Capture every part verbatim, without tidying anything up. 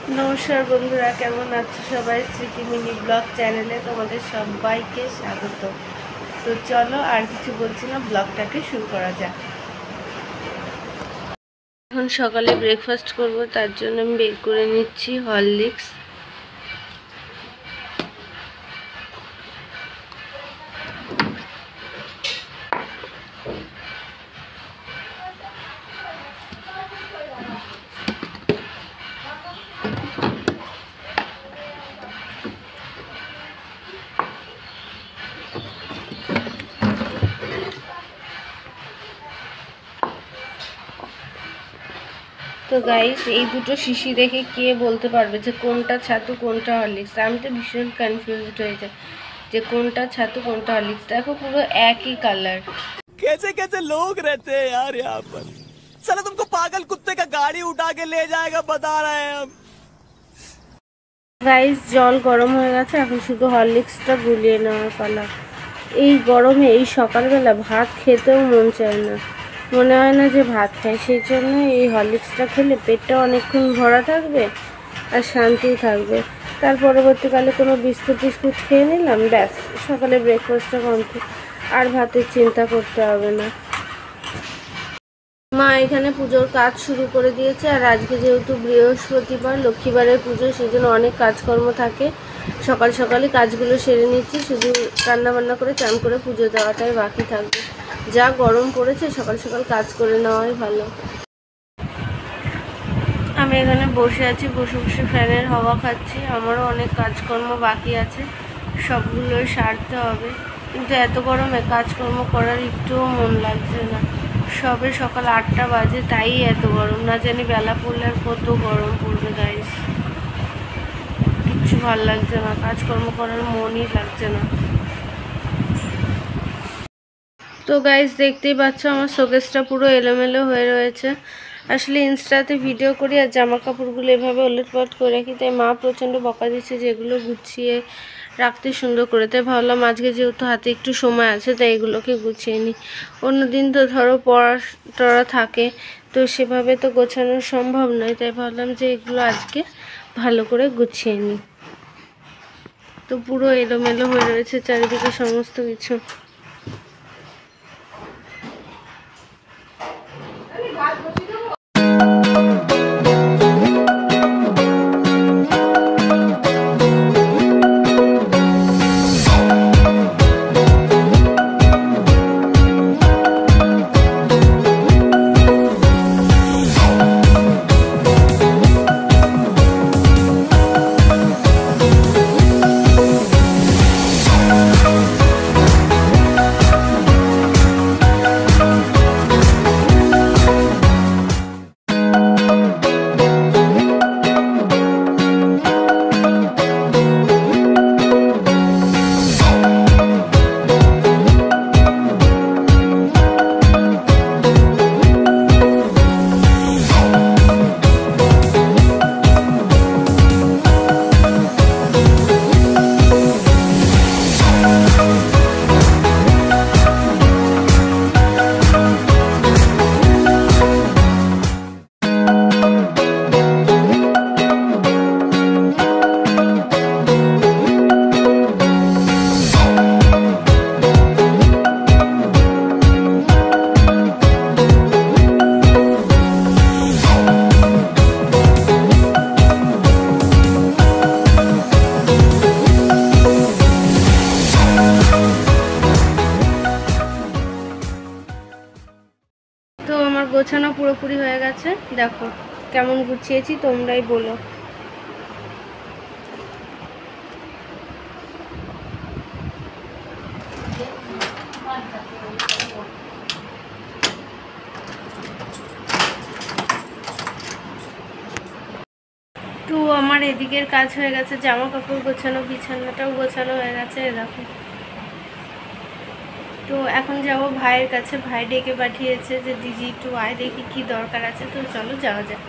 নমস্কার বন্ধুরা, কেমন আছো সবাই? স্মৃতি মিনি ব্লগ চ্যানেলে তোমাদের সবাইকে স্বাগত। তো চলো আর কিছু বলছি না, ব্লগটাকে শুরু করা যাক। এখন সকালে ব্রেকফাস্ট করব, তার জন্য আমি বের করে নিচ্ছি হরলিক্স। তো গাইস, এই দুটো শিশি দেখে কে বলতে পারবে যে কোনটা ছাতু কোনটা হরলিক্স? আমি তো ভীষণ কনফিউজড হয়ে যাই যে কোনটা ছাতু কোনটা হরলিক্স। দেখো পুরো একই কালার। कैसे कैसे लोग रहते हैं यार यहाँ पर। साला तुमको पागल कुत्ते का गाड़ी उठा के ले जाएगा, बता रहे हैं हम। গাইস, জল গরম হয়ে গেছে, এখন শুধু হরলিক্সটা গুলিয়ে নেওয়ার পালা। এই গরমে এই সকালবেলা ভাত খেতেও মন চায় না, মনে হয় না যে ভাত খায়। সেই জন্য এই হরলিক্সটা খেলে পেটটা অনেকক্ষণ ভরা থাকবে আর শান্তিও থাকবে। তার পরবর্তীকালে কোনো বিস্কুট টিস্কুট খেয়ে নিলাম, ব্যাস সকালে ব্রেকফাস্টটা কমপ্লিট, আর ভাতের চিন্তা করতে হবে না। মা এখানে পুজোর কাজ শুরু করে দিয়েছে, আর আজকে যেহেতু বৃহস্পতিবার, লক্ষ্মীবারের পুজো, সেই জন্য অনেক কাজকর্ম থাকে। সকাল সকালই কাজগুলো সেরে নিচ্ছি, শুধু রান্না বান্না করে চান করে পুজো দেওয়াটাই বাকি থাকবে। যা গরম পড়েছে, সকাল সকাল কাজ করে নেওয়াই ভালো। আমি এখানে বসে আছি, বসে বসে ফ্যানের হাওয়া খাচ্ছি। আমারও অনেক কাজকর্ম বাকি আছে, সবগুলোই সারতে হবে, কিন্তু এত গরমে কাজকর্ম করার একটুও মন লাগছে না। সবে সকাল আটটা বাজে, তাই এত গরম। না জানি বেলা পড়লে আর কত গরম পড়বে গাইস। কিচ্ছু ভালো লাগছে না, কাজকর্ম করার মনই লাগছে না। তো গাইস, দেখতেই পাচ্ছ আমার শোকেসটা পুরো এলোমেলো হয়ে রয়েছে। আসলে ইনস্টাতে ভিডিও করি আর জামা কাপড়গুলো এভাবে ওলটপালট করে রাখি, তাই মা প্রচণ্ড বকা দিচ্ছে যেগুলো গুছিয়ে রাখতে সুন্দর করে। তাই ভাবলাম আজকে যেহেতু হাতে একটু সময় আছে, তাই এগুলোকে গুছিয়ে নিই। অন্যদিন তো ধরো পড়া টড়া থাকে, তো সেভাবে তো গোছানো সম্ভব নয়, তাই ভাবলাম যে এগুলো আজকে ভালো করে গুছিয়ে নিই। তো পুরো এলোমেলো হয়ে রয়েছে চারিদিকে সমস্ত কিছু। তো আমার গোছানো পুরোপুরি হয়ে গেছে, দেখো কেমন গুছিয়েছি, তোমরাই বলো। তো আমার এদিকের কাজ হয়ে গেছে, জামা কাপড় গোছানো, বিছানাটাও গোছানো হয়ে গেছে, দেখো। তো এখন যাব ভাইয়ের কাছে, ভাই ডেকে পাঠিয়েছে যে দিদি একটু আয়, দেখি কি দরকার আছে। তো চলো যাওয়া যাক।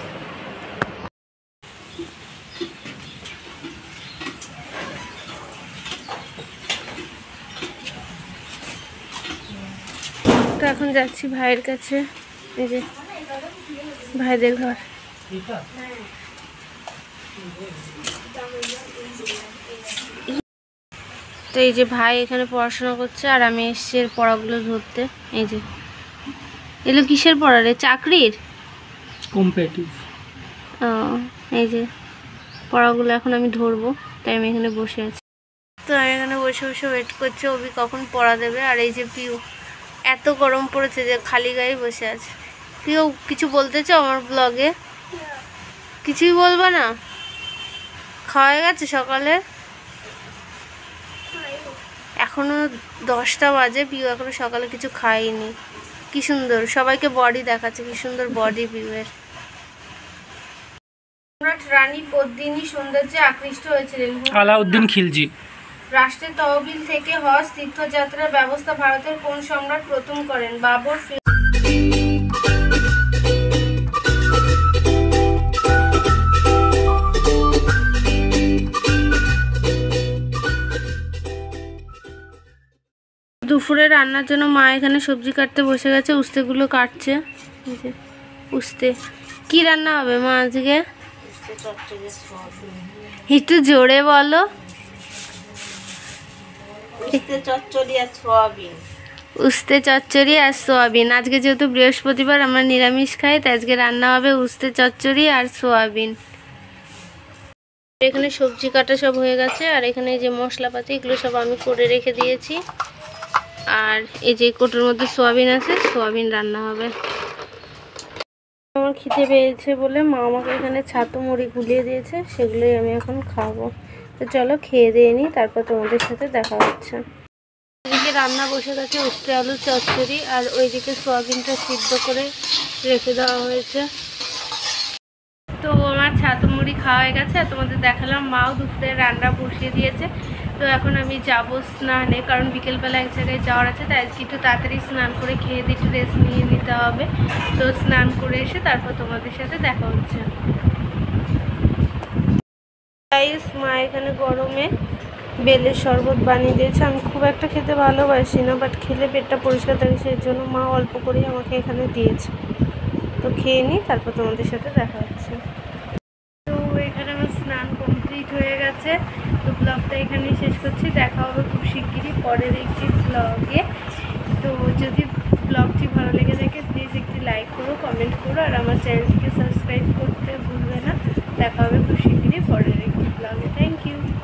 তো এখন যাচ্ছি ভাইয়ের কাছে, এই যে ভাইদের ঘর। তো এই যে ভাই এখানে পড়াশোনা করছে আর আমি এসছি এর পড়াগুলো ধরতে। এই যে এগুলো কিসের পড়া রে? চাকরির কম্পিটিটিভ। ও এই যে পড়াগুলো এখন আমি ধরবো, তাই আমি এখানে বসে আছি। তো আমি এখানে বসে বসে ওয়েট করছি অভি কখন পড়া দেবে। আর এই যে পিউ, এত গরম পড়েছে যে খালি গায়ে বসে আছে। পিউ কিছু বলতে চাও আমার ব্লগে? কিছুই বলবা না? খাওয়া হয়ে গেছে সকালে? এখনো দশটা বাজে, পিউ এখনো সকালে কিছু খাইনি। কি সুন্দর সবাইকে বডি দেখাচ্ছে, কি সুন্দর বডি পিউয়ের। সম্রাট রানী পদ্মিনী সৌন্দর্যে আকৃষ্ট হয়েছিলেন। আলাউদ্দিন খিলজি। রাষ্ট্রের তহবিল থেকে হজ তীর্থযাত্রার ব্যবস্থা ভারতের কোন সম্রাট প্রথম করেন? বাবর। দুপুরে রান্নার জন্য মা এখানে সবজি কাটতে বসে গেছে, উস্তেগুলো কাটছে। উস্তে কি রান্না হবে মা আজকে? একটু জোরে বলো। উস্তে চচ্চড়ি আর সোয়াবিন। উস্তে চচ্চড়ি আর সোয়াবিন। আজকে যেহেতু বৃহস্পতিবার আমরা নিরামিষ খাই, তাই আজকে রান্না হবে উস্তে চচ্চড়ি আর সোয়াবিন। এখানে সবজি কাটা সব হয়ে গেছে আর এখানে যে মশলাপাতি এগুলো সব আমি করে রেখে দিয়েছি। আর এই যে কোটোর মধ্যে সোয়াবিন আছে, সোয়াবিন রান্না হবে। আমার খিদে পেয়েছে বলে মা আমাকে এখানে ছাতু মুড়ি গুলিয়ে দিয়েছে, সেগুলোই আমি এখন খাবো। তো চলো খেয়ে দিয়ে নিই, তারপর তোমাদের সাথে দেখা হচ্ছে। এদিকে রান্না বসে গেছে উস্তে আলু চচ্চড়ি, আর ওইদিকে সোয়াবিনটা সিদ্ধ করে রেখে দেওয়া হয়েছে। তো আমার ছাতু মুড়ি খাওয়া হয়ে গেছে আর তোমাদের দেখালাম মাও দুপুরে রান্না বসিয়ে দিয়েছে। তো এখন আমি যাব স্নানে, কারণ বিকেলবেলা এক জায়গায় যাওয়ার আছে, তাই আজকে একটু তাড়াতাড়ি স্নান করে খেয়ে দিয়ে একটু রেস্ট নিয়ে নিতে হবে। তো স্নান করে এসে তারপর তোমাদের সাথে দেখা হচ্ছে। মা এখানে গরমে বেলের শরবত বানিয়ে দিয়েছে। আমি খুব একটা খেতে ভালোবাসি না, বাট খেলে পেটটা পরিষ্কার থাকে, সেই জন্য মা অল্প করেই আমাকে এখানে দিয়েছে। তো খেয়ে নিই, তারপর তোমাদের সাথে দেখা হচ্ছে। তো এখানে আমার স্নান কমপ্লিট হয়ে গেছে। তো ব্লগটা এখানেই শেষ করছি, দেখা হবে খুব শিগগিরই পরের একটি ব্লগে। তো যদি ব্লগটি ভালো লেগে থাকে প্লিজ একটি লাইক করো, কমেন্ট করো, আর আমার চ্যানেলটিকে সাবস্ক্রাইব করতে ভুলবে না। দেখা হবে খুব শিগগিরই পরের একটি ব্লগে। Thank you.